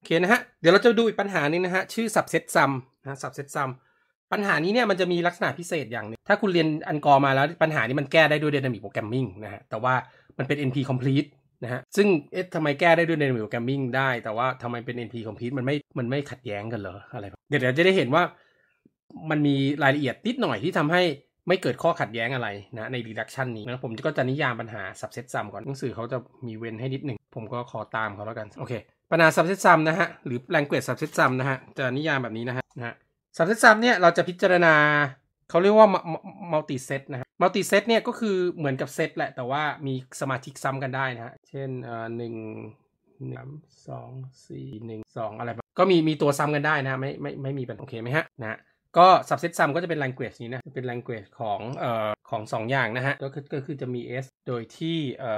เคนะฮะเดี๋ยวเราจะดูอีกปัญหานึงนะฮะชื่อ subset sum นะ subset sum ปัญหานี้เนี่ยมันจะมีลักษณะพิเศษอย่างนึงถ้าคุณเรียนอันกอมาแล้วปัญหานี้มันแก้ได้ด้วย dynamic programming นะฮะแต่ว่ามันเป็น NP complete นะฮะซึ่งทำไมแก้ได้ด้วย dynamic programming ได้แต่ว่าทำไมเป็น NP complete มันไม่ขัดแย้งกันเหรออะไรเดี๋ยวจะได้เห็นว่ามันมีรายละเอียดนิดหน่อยที่ทำให้ไม่เกิดข้อขัดแย้งอะไรนะใน reduction นี้นะผมก็จะนิยามปัญหา subset sum ก่อนหนังสือเขาจะมีเว้นให้นิดหนึ่งผมก็ขอตามเขาแล้วกันโอเคปัญหา subset sum นะฮะหรือ language subset sum นะฮะจะนิยามแบบนี้นะฮะsubset sum เนี่ยเราจะพิจารณาเขาเรียกว่า multi set นะฮะ multi set เนี่ยก็คือเหมือนกับเซตแหละแต่ว่ามีสมาชิกซ้ำกันได้นะฮะเช่น1 3 2 4 1 2อะไรแบบก็มีตัวซ้ำกันได้นะไม่มีเป็นโอเคไหมฮะนะก็ subset sum ก็จะเป็น language นี้นะเป็น language ของ2อย่างนะฮะก็คือจะมี s โดยที่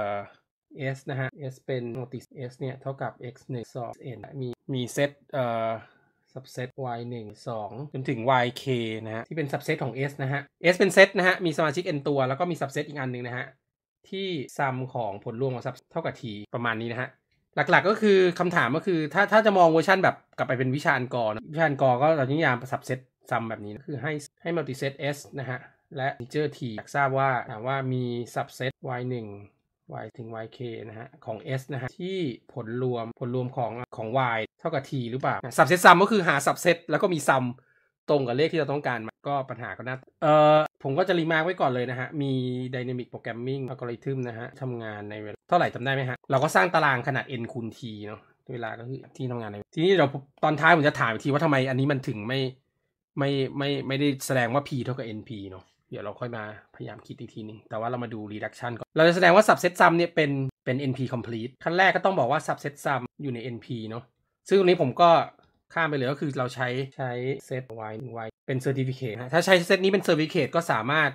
s นะฮะ s เป็น multi s เนี่ยเท่ากับ x 1 2 n มีเซตsubset y 1 2จนถึง yk นะฮะที่เป็น subset ของ s นะฮะ s เป็นเซตนะฮะมีสมาชิก n ตัวแล้วก็มี subset อีกอันนึงนะฮะที่ sum ของผลรวมของ subset เท่ากับ t ประมาณนี้นะฮะหลักๆก็คือคำถามก็คือถ้าจะมองเวอร์ชันแบบกลับไปเป็นวิชาอันกอวิชาอันกอก็เรานิยาม subset sum แบบนี้คือให้ multiset s นะฮะและ integer t อยากทราบว่าถามว่ามี subset y 1 y ถึง yk นะฮะของ s นะฮะที่ผลรวมของ y เท่ากับ t หรือเปล่า subset sum ก็คือหา subset แล้วก็มี sum ตรงกับเลขที่เราต้องการก็ปัญหาก็น่าผมก็จะรีมาร์คไว้ก่อนเลยนะฮะมี dynamic programming algorithm นะฮะทำงานในเวลาเท่าไหร่จำได้ไหมฮะเราก็สร้างตารางขนาด n คูณ t เนาะเวลาก็คือที่ทำงานในทีนี้เราตอนท้ายผมจะถามอีกทีว่าทำไมอันนี้มันถึงไม่ได้แสดงว่า p เท่ากับ np เนาะเดี๋ยวเราค่อยมาพยายามคิดอีกทีนึงแต่ว่าเรามาดู reduction ก่อนเราจะแสดงว่า subset sum เนี่ยเป็น np complete ขั้นแรกก็ต้องบอกว่า subset sum อยู่ใน np เนาะซึ่งตรงนี้ผมก็ข้ามไปเลยก็คือเราใช้เซต y เป็น certificate ถ้าใช้เซตนี้เป็น certificate ก็สามารถ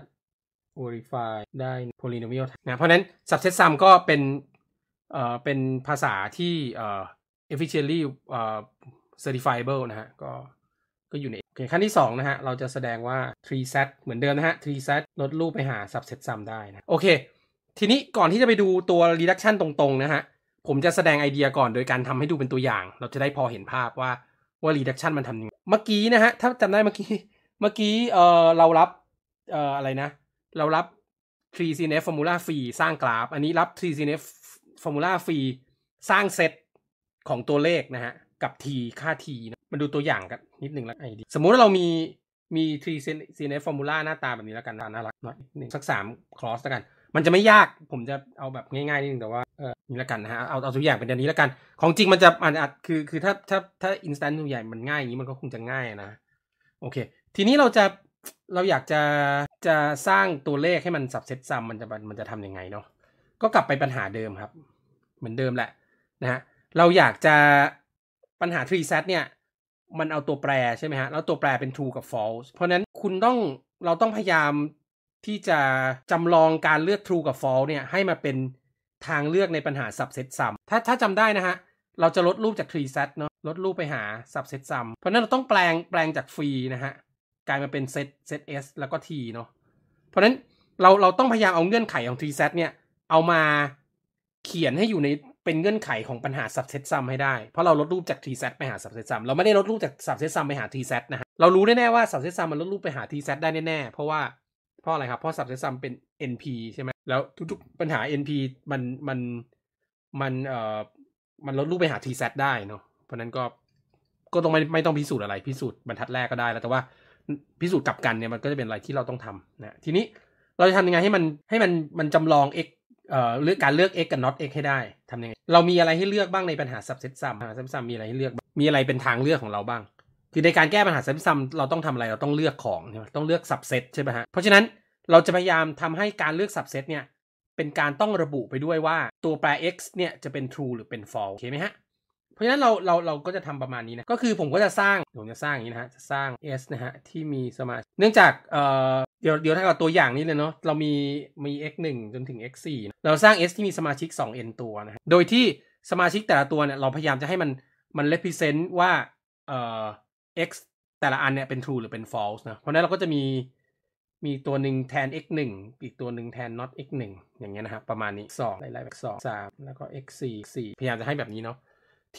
verify ได้ polynomial นะเพราะนั้น subset sum ก็เป็นภาษาที่efficiently certifiable นะฮะก็อยู่ในโอเคขั้นที่2นะฮะเราจะแสดงว่า tree set เหมือนเดิมนะฮะ tree set ลดรูปไปหา subset sum ได้นะโอเคทีนี้ก่อนที่จะไปดูตัว reduction ตรงๆนะฮะผมจะแสดงไอเดียก่อนโดยการทำให้ดูเป็นตัวอย่างเราจะได้พอเห็นภาพว่า reduction มันทำยังไงเมื่อกี้นะฮะถ้าจำได้เมื่อกี้เรารับอะไรนะเรารับ 3CNF formula ฟรีสร้างกราฟอันนี้รับ 3CNF formula ฟรีสร้างเซตของตัวเลขนะฮะกับ t ค่า t นะมาดูตัวอย่างกันนิดนึงแล้วไอเดียสมมุติว่าเรามี 3CNF formula หน้าตาแบบนี้แล้วกันน่ารักหน่อยสัก3 cross แล้วกันมันจะไม่ยากผมจะเอาแบบง่ายๆนิดนึงแต่ว่านี่แล้วกันนะฮะเอาตัวอย่างเป็นอันนี้แล้วกันของจริงมันจะคือถ้า instant ตัวใหญ่มันง่ายอย่างนี้มันก็คงจะง่ายนะโอเคทีนี้เราอยากจะสร้างตัวเลขให้มัน subset sum มันจะทำยังไงเนาะก็กลับไปปัญหาเดิมครับเหมือนเดิมแหละนะฮะเราอยากจะปัญหา tree set เนี่ยมันเอาตัวแปรใช่ไหมฮะแล้วตัวแปรเป็น true กับ false เพราะนั้นเราต้องพยายามที่จะจำลองการเลือก true กับ false เนี่ยให้มาเป็นทางเลือกในปัญหา subset sum ถ้าจำได้นะฮะเราจะลดรูปจาก tree set เนาะลดรูปไปหา subset sum เพราะนั้นเราต้องแปลงจากฟรีนะฮะกลายมาเป็นเซต s แล้วก็ t เนาะเพราะนั้นเราต้องพยายามเอาเงื่อนไขของ tree set เนี่ยเอามาเขียนให้อยู่ในเป็นเงื่อนไขของปัญหา subset sum ให้ได้เพราะเราลดรูปจาก tree set ไปหา subset sum เราไม่ได้ลดรูปจาก subset sum ไปหา tree set นะฮะเรารู้แน่ๆว่า subset sum มันลดรูปไปหา tree set ได้แน่ๆเพราะอะไรครับเพราะ subset sum เป็น np ใช่ไหมแล้วทุกๆปัญหา np มันลดรูปไปหา tree set ได้เนาะเพราะนั้นก็ต้องไม่ต้องพิสูจน์อะไรพิสูจน์บรรทัดแรกก็ได้แล้วแต่ว่าพิสูจน์กลับกันเนี่ยมันก็จะเป็นอะไรที่เราต้องทำนะทีนี้เราจะทำยังไงให้มันจำลอง x เลือกการเลือก x กับ not x ให้ได้ทำยังไงเรามีอะไรให้เลือกบ้างในปัญหา subset sum subset sum มีอะไรให้เลือกมีอะไรเป็นทางเลือกของเราบ้างคือในการแก้ปัญหา subset sum เราต้องทำอะไรเราต้องเลือกของใช่ไหมต้องเลือก subset ใช่ไหมฮะเพราะฉะนั้นเราจะพยายามทำให้การเลือก subset เนี่ยเป็นการต้องระบุไปด้วยว่าตัวแปร x เนี่ยจะเป็น true หรือเป็น false โอเคไหมฮะเพราะฉะนั้นเราก็จะทำประมาณนี้นะก็คือผมจะสร้างอย่างนี้นะฮะจะสร้าง s นะฮะที่มีสมาชิกเนื่องจากเดี๋ยวถ้าเราตัวอย่างนี้เลยเนาะเรามี x 1จนถึง x 4เราสร้าง s ที่มีสมาชิก 2n ตัวนะฮะโดยที่สมาชิกแต่ละตัวเนี่ยเราพยายามจะให้มัน represent ว่าx แต่ละอันเนี่ยเป็น true หรือเป็น false นะเพราะนั้นเราก็จะมีตัวหนึ่งแทน x 1อีกตัวหนึ่งแทน not x 1อย่างเงี้ยนะครับประมาณนี้2ไล่ๆแบบ2 3แล้วก็ x 4พยายามจะให้แบบนี้เนาะทีนี้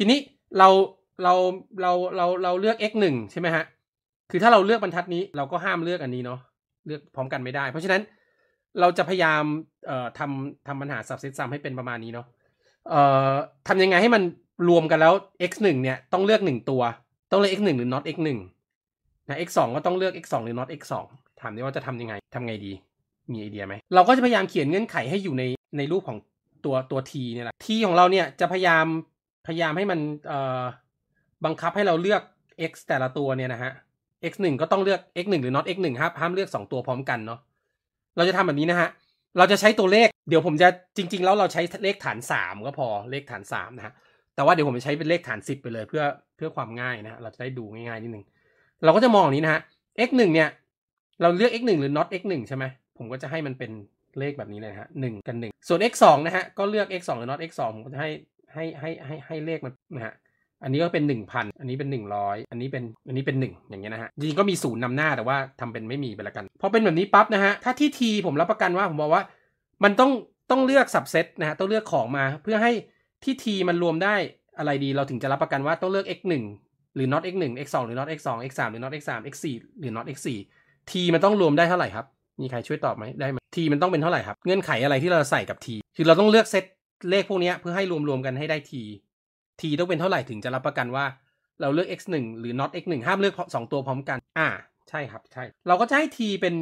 เราเราเลือก x 1ใช่ไหมฮะคือถ้าเราเลือกบรรทัดนี้เราก็ห้ามเลือกอันนี้เนาะเลือกพร้อมกันไม่ได้เพราะฉะนั้นเราจะพยายามทำปัญหา subset sum ให้เป็นประมาณนี้เนาะทำยังไงให้มันรวมกันแล้ว x 1เนี่ยต้องเลือก1ตัวต้องเลือก x 1หรือ not x 1นะ x 2ก็ต้องเลือก x 2หรือ not x 2ถามได้ว่าจะทำยังไงดีมีไอเดียไหมเราก็จะพยายามเขียนเงื่อนไขให้อยู่ในรูปของตัว t เนี่ยแหละ t ของเราเนี่ยจะพยายามให้มันบังคับให้เราเลือก x แต่ละตัวเนี่ยนะฮะ x 1ก็ต้องเลือก x 1หรือ not x 1ครับห้ามเลือก2ตัวพร้อมกันเนาะเราจะทำแบบนี้นะฮะเราจะใช้ตัวเลขเดี๋ยวผมจะจริงๆแล้วเราใช้เลขฐาน3ก็พอเลขฐาน3นะฮะแต่ว่าเดี๋ยวผมจะใช้เป็นเลขฐาน10ไปเลยเพื่อความง่ายนะฮะเราจะได้ดูง่ายๆนิดนึงเราก็จะมองอย่างนี้นะฮะ x 1เนี่ยเราเลือก x 1หรือ not x 1ใช่ไหมผมก็จะให้มันเป็นเลขแบบนี้เลยฮะ1กัน1ส่วน x 2นะฮะก็เลือก x 2หรือ not x 2ผมก็จะให้เลขมันนะฮะอันนี้ก็เป็น 1,000 อันนี้เป็น100อันนี้เป็น1อย่างเงี้ยนะฮะจริงๆก็มี0นำหน้าแต่ว่าทำเป็นไม่มีไปละกันพอเป็นแบบนี้ปั๊บนะฮะถ้าที่ t ผมรับประกันว่าผมบอกว่ามันต้องเลือก subset นะฮะต้องเลือกของมาเพื่อให้ที่ t มันรวมได้อะไรดีเราถึงจะรับประกันว่าต้องเลือก x 1หรือ not x 1 x 2หรือ not x 2 x 3หรือ not x 3 x 4หรือ not x 4 t มันต้องรวมได้เท่าไหร่ครับมีใครช่วยตอบไหมได้ไหม t มันต้องเป็นเท่าไหร่ครับเงื่อนไขอะไรที่เราใส่กับ t คือเราต้องเลือกเซตเลขพวกนี้เพื่อให้รวมกันให้ได้ t ต้องเป็นเท่าไหร่ถึงจะรับประกันว่าเราเลือก x 1หรือ not x 1ห้ามเลือก2ตัวพร้อมกันใช่ครับใช่เราก็จะให้ t เป็น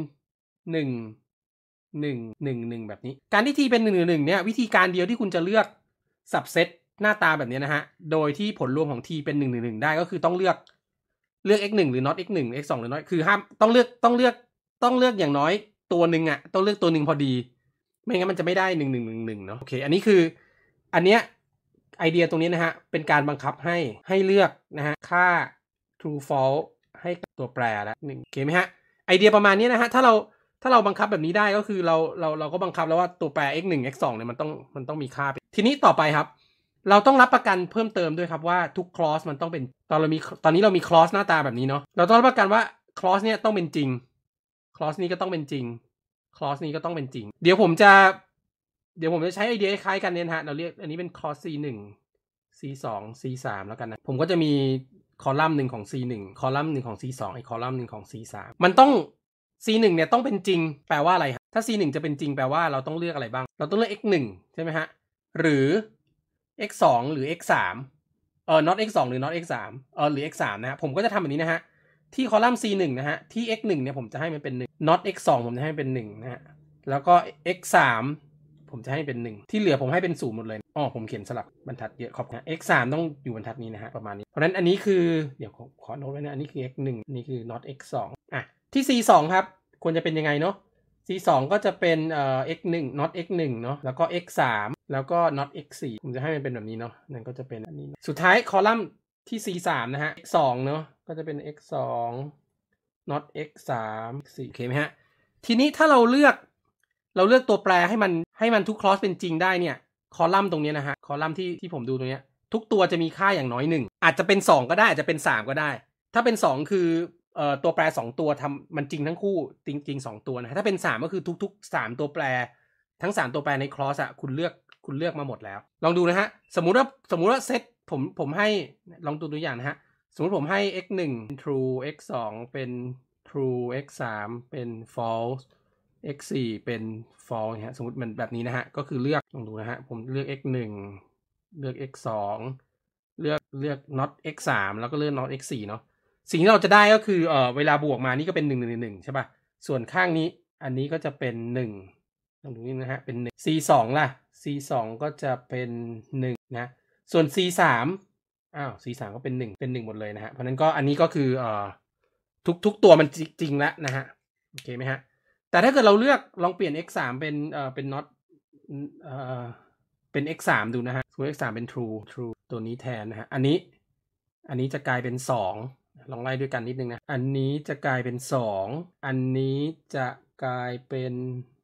1แบบนี้การที่ t เป็น1เนี่ยวิธีการเดียวที่คุณจะเลือก subset หน้าตาแบบนี้นะฮะโดยที่ผลรวมของ t เป็น1ได้ก็คือต้องเลือก x 1หรือ not x 1 x 2หรือ not คือห้ามต้องเลือกอย่างน้อยตัวหนึ่งอ่ะต้องเลือกตัวหนึ่งพอดีไม่งั้นมันจะไม่ได้1111เนาะโอเคอันนี้คืออันเนี้ยไอเดียตรงนี้นะฮะเป็นการบังคับให้เลือกนะฮะค่า true false ให้ตัวแปรแล้ว1โอเคไหมฮะไอเดียประมาณนี้นะฮะถ้าเราบังคับแบบนี้ได้ก็คือเราก็บังคับแล้วว่าตัวแปร x 1 x 2เนี่ยมันต้องมีค่าทีนี้ต่อไปครับเราต้องรับประกันเพิ่มเติมด้วยครับว่าทุก clause มันต้องเป็นตอนนี้เรามี clause หน้าตาแบบนี้เนาะเราต้องรับประกันว่า clause เนี่ยต้องเป็นจริง clause นี้ก็ต้องเป็นจริง clause นี้ก็ต้องเป็นจริงเดี๋ยวผมจะใช้ไอเดียคล้ายกันเนี่ยฮะเราเรียกอันนี้เป็น clause c1 c2 c3 แล้วกันนะผมก็จะมีคอลัมน์หนึ่งของ c1 คอลัมน์หนึ่งของ c2 อีกคอลัมน์หนึ่งของ c3 มันต้อง c1 เนี่ยต้องเป็นจริงแปลว่าอะไรครับถ้า c1 จะเป็นจริงแปลว่าเราต้องเลือกอะไรบ้างเราต้องเลือก x1 ใช่ไหมฮะหรือ x2 หรือ x3 not x2 หรือ not x3 หรือ x3 นะฮะผมก็จะทำแบบนี้นะฮะที่คอลัมน์ c1 นะฮะที่ x1 เนี่ยผมจะให้มันเป็น1 not x2 ผมจะให้เป็น1นะฮะแล้วก็ x3 ผมจะให้เป็น1ที่เหลือผมให้เป็น0หมดเลยผมเขียนสลับบรรทัดเยอะขอบคุณ x3 ต้องอยู่บรรทัดนี้นะฮะประมาณนี้เพราะฉะนั้นอันนี้คือเดี๋ยวขอโน้ตไว้นะอันนี้คือ x1 นี่คือ not x2 ที่ c2 ครับควรจะเป็นยังไงเนาะ c2 ก็จะเป็นx1 not x1 เนาะแล้วก็ x3 แล้วก็ not x4 ผมจะให้มันเป็นแบบนี้เนาะนั่นก็จะเป็นอันนี้สุดท้ายคอลัมน์ที่ c3 นะฮะ x2 เนาะก็จะเป็น x2 not x3 x4 โอเคไหมฮะทีนี้ถ้าเราเลือกตัวแปรให้มันทุก clause เป็นจริงได้เนี่ยคอลัมน์ตรงนี้นะฮะคอลัมน์ที่ผมดูตรงนี้ทุกตัวจะมีค่าอย่างน้อย1อาจจะเป็น2ก็ได้อาจจะเป็น3ก็ได้ถ้าเป็น2คือตัวแปร2ตัวทำมันจริงทั้งคู่จริง2ตัวนะถ้าเป็น3ก็คือทุกๆ3ตัวแปรทั้ง3ตัวแปรใน clause อ่ะคุณเลือกมาหมดแล้วลองดูนะฮะสมมุติว่าเซตผมให้ลองดูตัวอย่างนะฮะสมมติผมให้ x1 true x2 เป็น true x3 เป็น false x4 เป็น false ฮะสมมติมันแบบนี้นะฮะก็คือเลือกลองดูนะฮะผมเลือก x1 เลือก x2 เลือก not x3 แล้วก็เลือก not x4 เนาะสิ่งที่เราจะได้ก็คือเวลาบวกมานี่ก็เป็น1ใช่ป่ะส่วนข้างนี้อันนี้ก็จะเป็น1ลองดูนี่นะฮะเป็น1 c2 ล่ะ c2 ก็จะเป็น1นะส่วน c3 c3 ก็เป็น1หมดเลยนะฮะเพราะนั้นก็อันนี้ก็คือทุกตัวมันจริงแล้วนะฮะโอเคไหมฮะแต่ถ้าเกิดเราเลือกลองเปลี่ยน x3 เป็น not เป็น x3 ดูนะฮะส่วน x3 เป็น true ตัวนี้แทนนะฮะอันนี้จะกลายเป็น2ลองไล่ด้วยกันนิดนึงนะอันนี้จะกลายเป็น2อันนี้จะกลายเป็น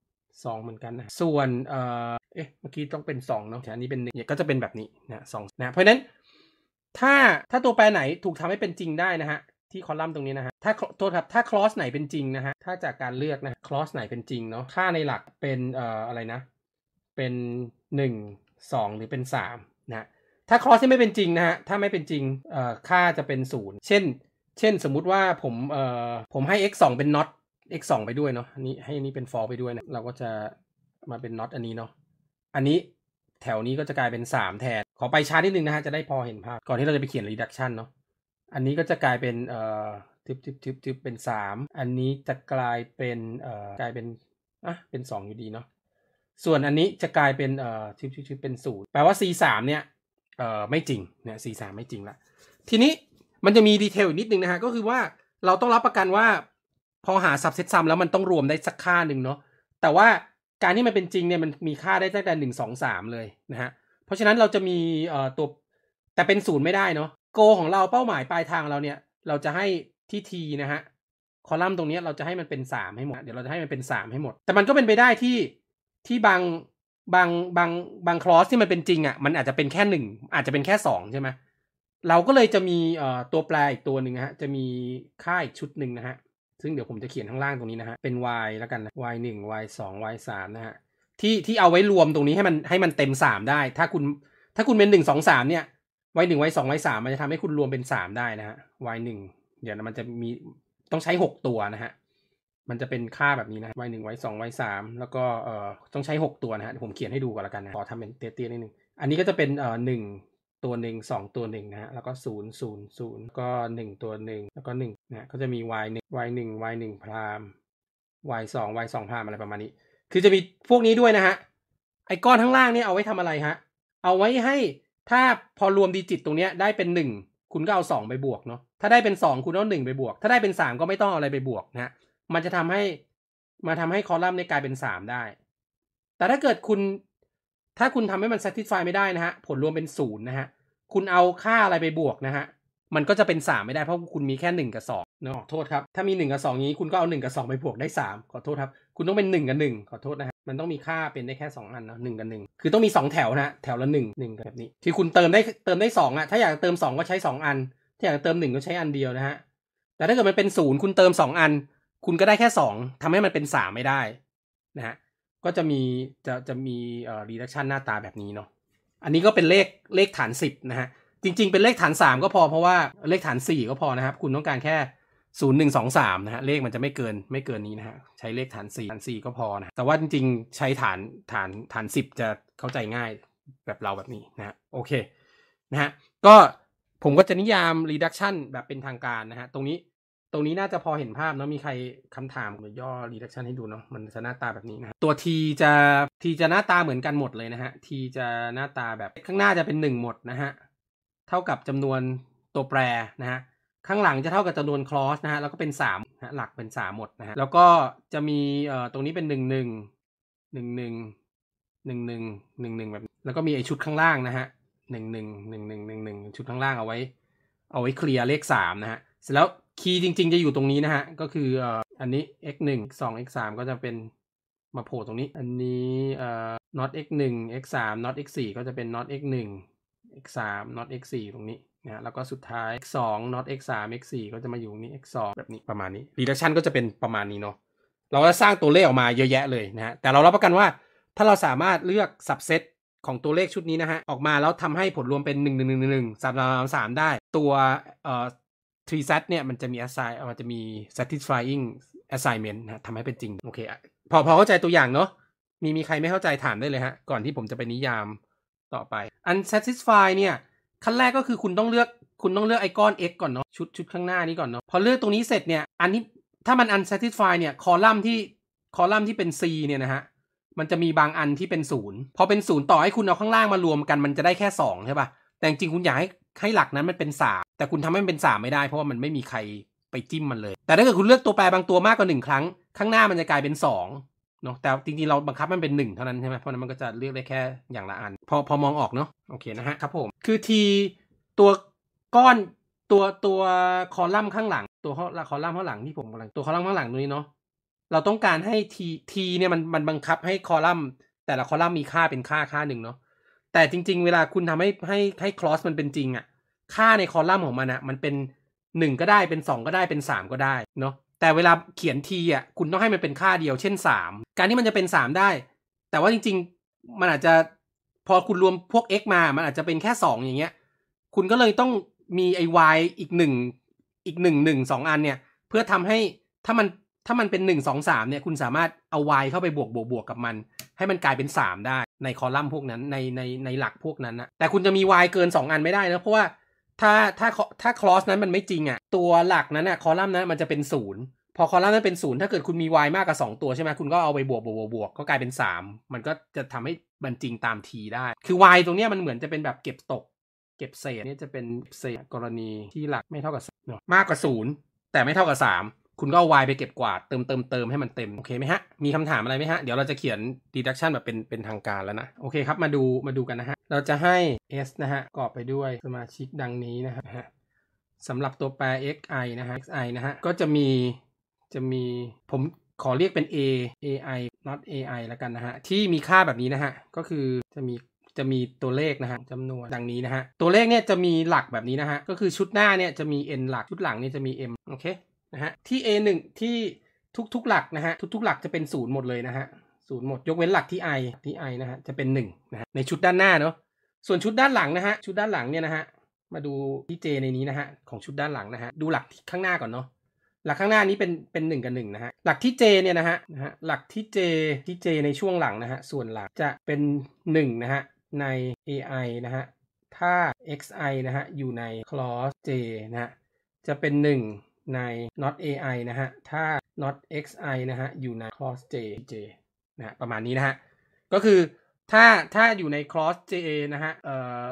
2เหมือนกันนะส่วนเมื่อกี้ต้องเป็น2เนาะแต่อันนี้เป็น1เนี่ยก็จะเป็นแบบนี้นะ2นะเพราะฉะนั้นถ้าตัวแปรไหนถูกทำให้เป็นจริงได้นะฮะที่คอลัมน์ตรงนี้นะฮะถ้าถ้า clause ไหนเป็นจริงนะฮะถ้าจากการเลือกนะ clause ไหนเป็นจริงเนาะค่าในหลักเป็นอะไรนะเป็น1 2หรือเป็น3นะถ้า cross ที่ไม่เป็นจริงนะฮะถ้าไม่เป็นจริงค่าจะเป็น0เช่นสมมุติว่าผมให้ x 2เป็น not x 2ไปด้วยเนาะอันนี้ให้นี้เป็น false ไปด้วยนะเราก็จะมาเป็น not อันนี้เนาะอันนี้แถวนี้ก็จะกลายเป็น3แทนขอไปช้านิดนึงนะฮะจะได้พอเห็นภาพก่อนที่เราจะไปเขียน reduction เนาะอันนี้ก็จะกลายเป็นทึบเป็น3อันนี้จะกลายเป็นเป็น2อยู่ดีเนาะส่วนอันนี้จะกลายเป็นทึบเป็น0แปลว่า c3 เนี่ยไม่จริงเนี่ย c3 ไม่จริงละทีนี้มันจะมีดีเทลอีกนิดนึงนะฮะก็คือว่าเราต้องรับประกันว่าพอหา subset sum แล้วมันต้องรวมได้สักค่าหนึ่งเนาะแต่ว่าการที่มันเป็นจริงเนี่ยมันมีค่าได้ตั้งแต่1 2 3เลยนะฮะเพราะฉะนั้นเราจะมีตัวแต่เป็น0ไม่ได้เนาะโกของเราเป้าหมายปลายทางเราเนี่ยเราจะให้ที่ t นะฮะคอลัมน์ตรงนี้เราจะให้มันเป็น3ให้หมดเดี๋ยวเราจะให้มันเป็น3ให้หมดแต่มันก็เป็นไปได้ที่บางคลอสที่มันเป็นจริงอ่ะมันอาจจะเป็นแค่1อาจจะเป็นแค่2ใช่ไหมเราก็เลยจะมีตัวแปรอีกตัวหนึ่งฮะจะมีค่าอีกชุดหนึ่งนะฮะซึ่งเดี๋ยวผมจะเขียนข้างล่างตรงนี้นะฮะเป็น y แล้วกันนะ y 1 y 2 y 3นะฮะที่เอาไว้รวมตรงนี้ให้มันเต็ม3ได้ถ้าคุณเป็น1 2 3เนี่ย y 1 y 2 y 3มันจะทำให้คุณรวมเป็น3ได้นะฮะ y 1เดี๋ยวมันจะมีต้องใช้6ตัวนะฮะมันจะเป็นค่าแบบนี้นะ y 1 y 2 y 3แล้วก็ต้องใช้6ตัวนะฮะผมเขียนให้ดูก่อนละกันนะขอทำเป็นเตี้ยๆนิดนึงอันนี้ก็จะเป็น1ตัว1 2ตัว1นะฮะแล้วก็0 0 0ก็1ตัว1แล้วก็1นะก็จะมี y 1 y 1 y 1พราม y 2 y 2พรามอะไรประมาณนี้คือจะมีพวกนี้ด้วยนะฮะไอ้ก้อนข้างล่างนี่เอาไว้ทำอะไรฮะเอาไว้ให้ถ้าพอรวมดิจิตตรงนี้ได้เป็น1คุณก็เอา2ไปบวกเนาะถ้าได้เป็น2คุณเอา1ไปบวกถ้าได้เป็น3ก็ไม่ต้องเอาอะไรไปบวกนะฮะมันจะทำให้คอลัมน์นี้กลายเป็น3ได้แต่ถ้าเกิดถ้าคุณทำให้มัน satisfy ไม่ได้นะฮะผลรวมเป็น0นะฮะคุณเอาค่าอะไรไปบวกนะฮะมันก็จะเป็น3ไม่ได้เพราะคุณมีแค่1กับ2เนาะขอโทษครับถ้ามี1กับ2นี้คุณก็เอา1กับ2ไปบวกได้3ขอโทษครับคุณต้องเป็น1กับ1ขอโทษนะฮะมันต้องมีค่าเป็นได้แค่2อันเนาะ1กับ1คือต้องมี2แถวนะแถวละ1แบบนี้ที่คุณเติมได้2อ่ะถ้าอยากเติม2ก็ใช้2อันถ้าอยากเติม1ก็ใช้อันเดียวนะฮะแต่ถ้าเกิดมันเป็น0คุณเติม2อันคุณก็ได้แค่2ทำให้มันเป็น3ไม่ได้นะฮะก็จะมีreduction หน้าตาแบบนี้เนาะอันนี้ก็เป็นเลขฐาน10นะฮะจริงๆเป็นเลขฐาน3ก็พอเพราะว่าเลขฐาน4ก็พอนะครับคุณต้องการแค่0 1 2 3นะฮะเลขมันจะไม่เกินนี้นะฮะใช้เลขฐาน4ก็พอนะแต่ว่าจริงๆใช้ฐาน10จะเข้าใจง่ายแบบนี้นะฮะโอเคนะฮะก็ผมก็จะนิยาม reduction แบบเป็นทางการนะฮะตรงนี้น่าจะพอเห็นภาพเนาะมีใครคำถามย่อ reduction ให้ดูเนาะมันจะหน้าตาแบบนี้นะตัว t จะหน้าตาเหมือนกันหมดเลยนะฮะ t จะหน้าตาแบบข้างหน้าจะเป็น1หมดนะฮะเท่ากับจำนวนตัวแปรนะฮะข้างหลังจะเท่ากับจำนวน clause นะฮะแล้วก็เป็น3นะฮะหลักเป็น3หมดนะฮะแล้วก็จะมีตรงนี้เป็น11 11แบบแล้วก็มีไอชุดข้างล่างนะฮะ11ชุดข้างล่างเอาไว้เคลียร์เลข3นะฮะเสร็จแล้วคีย์จริงๆจะอยู่ตรงนี้นะฮะก็คืออันนี้ x1 x2 x3 ก็จะเป็นมาโผล่ตรงนี้อันนี้not x1 x3 not x4 ก็จะเป็น not x1 x3 not x4 ตรงนี้นะแล้วก็สุดท้าย x2 not x3 x4 ก็จะมาอยู่นี้ x2 แบบนี้ประมาณนี้ reduction ก็จะเป็นประมาณนี้เนาะเราจะสร้างตัวเลขออกมาเยอะแยะเลยนะฮะแต่เรารับประกันว่าถ้าเราสามารถเลือก subset ของตัวเลขชุดนี้นะฮะออกมาแล้วทำให้ผลรวมเป็น1 1 1 1 3 ได้ตัว3set เนี่ยมันจะมี assign มันจะมี satisfying assignment นะทำให้เป็นจริงโอเคพอเข้าใจตัวอย่างเนาะมีใครไม่เข้าใจถามได้เลยฮะก่อนที่ผมจะไปนิยามต่อไป unsatisfy เนี่ยขั้นแรกก็คือคุณต้องเลือกไอคอน x ก่อนเนาะชุดข้างหน้านี้ก่อนเนาะพอเลือกตรงนี้เสร็จเนี่ยอันนี้ถ้ามัน unsatisfy เนี่ยคอลัมน์ที่เป็น c เนี่ยนะฮะมันจะมีบางอันที่เป็น0พอเป็น0ต่อให้คุณเอาข้างล่างมารวมกันมันจะได้แค่2ใช่ป่ะแต่จริงๆคุณอยากให้หลักนั้นมันเป็น3แต่คุณทำให้มันเป็น3ไม่ได้เพราะว่ามันไม่มีใครไปจิ้มมันเลยแต่ถ้าเกิดคุณเลือกตัวแปรบางตัวมากกว่า1ครั้งข้างหน้ามันจะกลายเป็น2เนาะแต่จริงๆเราบังคับมันเป็น1เท่านั้นใช่ไหมเพราะนั้นมันก็จะเลือกได้แค่อย่างละอันพอมองออกเนาะโอเคนะฮะครับผมคือ t ตัวก้อนตัวคอลัมน์ข้างหลังตัวคอลัมน์ข้างหลังที่ผมกำลังตัวคอลัมน์ข้างหลังตรงนี้เนาะเราต้องการให้ t เนี่ยมันบังคับให้คอลัมน์แต่ละคอลัมน์มีค่าเป็นค่าหนึ่งเนาะแต่จริงๆเวลาคุณทำให้ clause มันเป็นจริงอ่ะค่าในคอลัมน์ของมันอ่ะมันเป็น1ก็ได้เป็น2ก็ได้เป็น3ก็ได้เนาะแต่เวลาเขียน t อ่ะคุณต้องให้มันเป็นค่าเดียวเช่น3การที่มันจะเป็น3ได้แต่ว่าจริงๆมันอาจจะพอคุณรวมพวก x มามันอาจจะเป็นแค่2อย่างเงี้ยคุณก็เลยต้องมีไอ้ y อีก1 2อันเนี่ยเพื่อทำให้ถ้ามันเป็น1 2 3เนี่ยคุณสามารถเอา y เข้าไปบวกกับมันให้มันกลายเป็น3ได้ในคอลัมน์พวกนั้นในหลักพวกนั้นนะแต่คุณจะมี y เกิน2อันไม่ได้นะเพราะว่าถ้า clause นั้นมันไม่จริงอ่ะตัวหลักนั้นอ่ะคอลัมน์นั้นมันจะเป็น0พอคอลัมน์นั้นเป็น0ถ้าเกิดคุณมี y มากกว่า2ตัวใช่ไหมคุณก็เอาไปบวกก็กลายเป็น3มันก็จะทำให้มันจริงตาม t ได้คือ y ตรงเนี้ยมันเหมือนจะเป็นแบบเก็บตกเก็บเศษนี่จะเป็นเศษกรณีที่หลักไม่เท่ากับมากกว่า0แต่ไม่เท่ากับ3คุณก็เอา y ไปเก็บกวาดเติมให้มันเต็มโอเคไหมฮะมีคำถามอะไรไหมฮะเดี๋ยวเราจะเขียน deduction แบบเป็นทางการแล้วนะโอเคครับมาดูกันนะฮะเราจะให้ s นะฮะประกอบไปด้วยสมาชิกดังนี้นะฮะสำหรับตัวแปร xi นะฮะ xi นะฮะก็จะมีผมขอเรียกเป็น ai not ai แล้วกันนะฮะที่มีค่าแบบนี้นะฮะก็คือจะมีตัวเลขนะฮะจำนวนดังนี้นะฮะตัวเลขเนี่ยจะมีหลักแบบนี้นะฮะก็คือชุดหน้าเนี่ยจะมี n หลักชุดหลังเนี่ยจะมี m โอเคนะฮะที่ a1 ที่ทุกหลักนะฮะทุกหลักจะเป็น0หมดเลยนะฮะ0หมดยกเว้นหลักที่ i นะฮะจะเป็น1นะฮะในชุดด้านหน้าเนาะส่วนชุดด้านหลังนะฮะชุดด้านหลังเนี่ยนะฮะมาดูที่ j ในนี้นะฮะของชุดด้านหลังนะฮะดูหลักข้างหน้าก่อนเนาะหลักข้างหน้านี้เป็น1กับ1นะฮะหลักที่ j เนี่ยนะฮะหลักที่ j ในช่วงหลังนะฮะส่วนหลักจะเป็น1นะฮะใน ai นะฮะถ้า xi นะฮะอยู่ใน clause j นะฮะจะเป็น1ใน not ai นะฮะถ้า not xi นะฮะอยู่ใน clause j นะฮะประมาณนี้นะฮะก็คือถ้าอยู่ใน clause j นะฮะ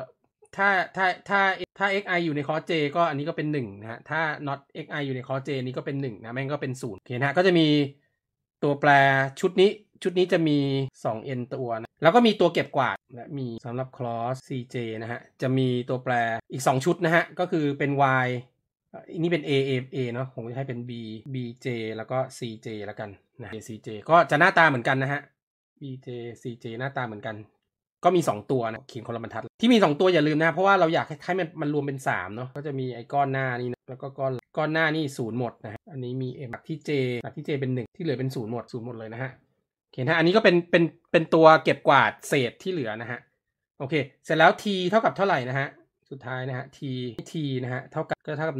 ถ้า xi อยู่ใน clause j ก็อันนี้ก็เป็น1นะฮะถ้า not xi อยู่ใน clause j นี้ก็เป็น1นะแม่งก็เป็น0โอเคนะฮะก็จะมีตัวแปรชุดนี้จะมี 2n ตัวนะแล้วก็มีตัวเก็บกวาดและมีสำหรับ clause cj นะฮะจะมีตัวแปรอีก2ชุดนะฮะก็คือเป็น y อันนี้เป็น a เนาะผมจะให้เป็น bj แล้วก็ cj แล้วกันนะ cj ก็จะหน้าตาเหมือนกันนะฮะ bj cj หน้าตาเหมือนกันก็มี2ตัวนะเขียนคนละบรรทัดที่มี2ตัวอย่าลืมนะเพราะว่าเราอยากให้มันรวมเป็น3เนาะก็จะมีไอ้ก้อนหน้านี่นะแล้วก็ก้อนหน้านี่0หมดนะฮะอันนี้มี m หลักที่ j เป็น1ที่เหลือเป็น0หมดเลยนะฮะโอเคนะอันนี้ก็เป็นตัวเก็บกวาดเศษที่เหลือนะฮะโอเคเสร็จแล้ว t เท่ากับเท่าไหร่นะฮะสุดท้ายนะฮะ t นะฮะเท่ากับ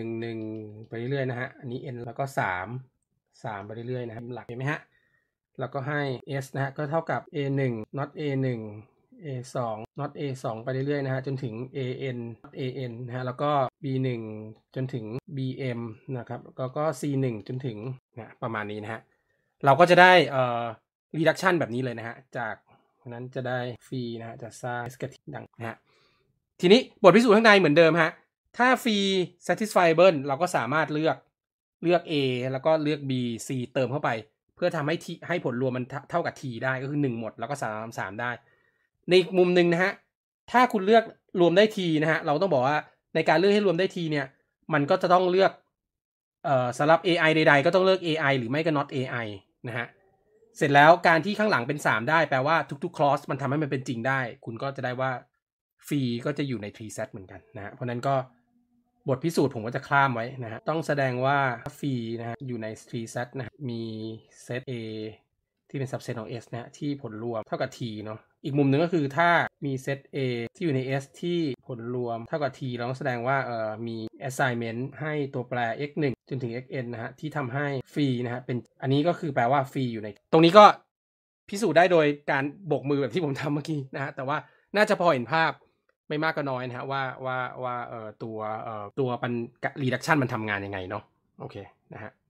1ไปเรื่อยๆนะฮะอันนี้ n แล้วก็3ไปเรื่อยๆนะครับหลักเห็นไหมฮะแล้วก็ให้ s นะฮะก็เท่ากับ a1 not a1 a2 not a2 ไปเรื่อยๆนะฮะจนถึง anนะฮะแล้วก็ b1 จนถึง bm นะครับแล้วก็ c1 จนถึงนะประมาณนี้นะฮะเราก็จะได้reduction แบบนี้เลยนะฮะจากนั้นจะได้ฟรีนะฮะจะสร้าง negative ดังนะฮะทีนี้บทพิสูจน์ข้างในเหมือนเดิมฮะถ้าฟรี satisfiable เราก็สามารถเลือก a แล้วก็เลือก b c เติมเข้าไปเพื่อทำให้ผลรวมมันเท่ากับ t ได้ก็คือ1หมดแล้วก็3ได้ในอีกมุมหนึ่งนะฮะถ้าคุณเลือกรวมได้ t นะฮะเราต้องบอกว่าในการเลือกให้รวมได้ t เนี่ยมันก็จะต้องเลือกสำหรับ ai ใดๆก็ต้องเลือก ai หรือไม่ก็ not ai นะฮะเสร็จแล้วการที่ข้างหลังเป็น3ได้แปลว่าทุกๆ clause มันทำให้มันเป็นจริงได้คุณก็จะได้ว่าฟรีก็จะอยู่ใน tree set เหมือนกันนะฮะเพราะนั้นก็บทพิสูจน์ผมก็จะข้ามไว้นะฮะต้องแสดงว่าฟรีนะฮะอยู่ใน tree set นะมีเซต a ที่เป็น subset ของ s นะที่ผลรวมเท่ากับ t เนาะอีกมุมหนึ่งก็คือถ้ามีเซต a ที่อยู่ใน s ที่ผลรวมเท่ากับ t เราต้องแสดงว่ามี assignment ให้ตัวแปร x1 จนถึง xn นะฮะที่ทำให้ฟรีนะฮะเป็นอันนี้ก็คือแปลว่าฟรีอยู่ในตรงนี้ก็พิสูจน์ได้โดยการโบกมือแบบที่ผมทำเมื่อกี้นะฮะแต่ว่าน่าจะพอเห็นภาพไม่มากก็น้อยนะฮะว่าตัวreduction มันทำงานยังไงเนาะโอเคนะฮะ